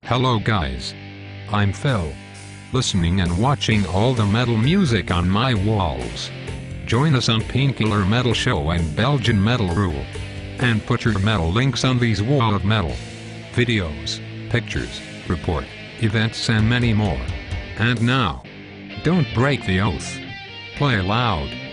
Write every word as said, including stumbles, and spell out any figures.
Hello guys. I'm Phil. Listening and watching all the metal music on my walls. Join us on Painkiller Metal Show and Belgian Metal Rule. And put your metal links on these wall of metal. Videos, pictures, report, events and many more. And now, don't break the oath. Play loud.